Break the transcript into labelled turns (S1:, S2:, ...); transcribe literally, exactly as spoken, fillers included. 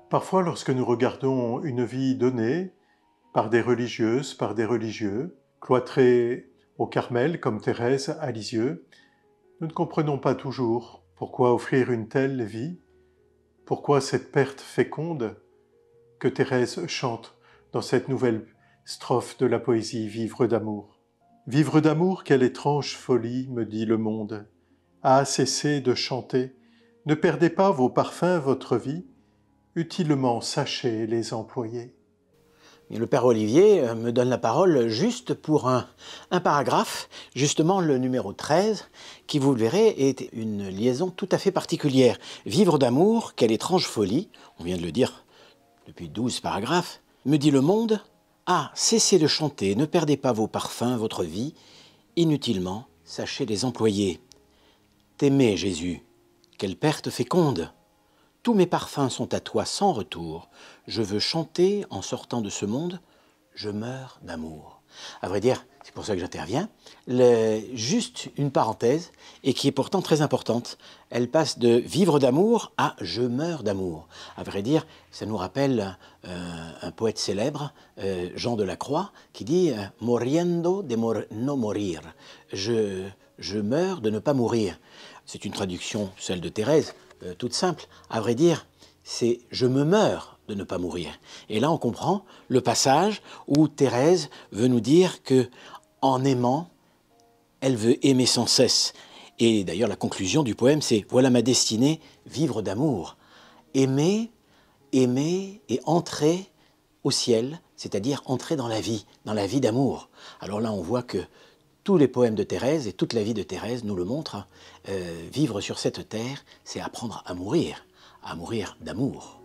S1: Parfois, lorsque nous regardons une vie donnée par des religieuses, par des religieux, cloîtrés au Carmel comme Thérèse à Lisieux, nous ne comprenons pas toujours pourquoi offrir une telle vie, pourquoi cette perte féconde que Thérèse chante dans cette nouvelle strophe de la poésie Vivre d'amour. Vivre d'amour, quelle étrange folie, me dit le monde. Ah, cessez de chanter, ne perdez pas vos parfums, votre vie, utilement sachez les employer.
S2: Et le père Olivier me donne la parole juste pour un, un paragraphe, justement le numéro treize, qui, vous le verrez, est une liaison tout à fait particulière. Vivre d'amour, quelle étrange folie, on vient de le dire depuis douze paragraphes, me dit le monde, ah, cessez de chanter, ne perdez pas vos parfums, votre vie, inutilement, sachez les employer. T'aimer, Jésus, quelle perte féconde! Tous mes parfums sont à toi sans retour. Je veux chanter en sortant de ce monde. Je meurs d'amour. À vrai dire, c'est pour ça que j'interviens. Le, juste une parenthèse, et qui est pourtant très importante. Elle passe de vivre d'amour à je meurs d'amour. À vrai dire, ça nous rappelle euh, un poète célèbre, euh, Jean de la Croix, qui dit euh, « Moriendo de mor no morir ». Je, je meurs de ne pas mourir. C'est une traduction, celle de Thérèse, Euh, toute simple. À vrai dire, c'est « je me meurs de ne pas mourir ». Et là, on comprend le passage où Thérèse veut nous dire que, en aimant, elle veut aimer sans cesse. Et d'ailleurs, la conclusion du poème, c'est « Voilà ma destinée, vivre d'amour ». Aimer, aimer et entrer au ciel, c'est-à-dire entrer dans la vie, dans la vie d'amour. Alors là, on voit que tous les poèmes de Thérèse et toute la vie de Thérèse nous le montrent. Euh, vivre sur cette terre, c'est apprendre à mourir, à mourir d'amour.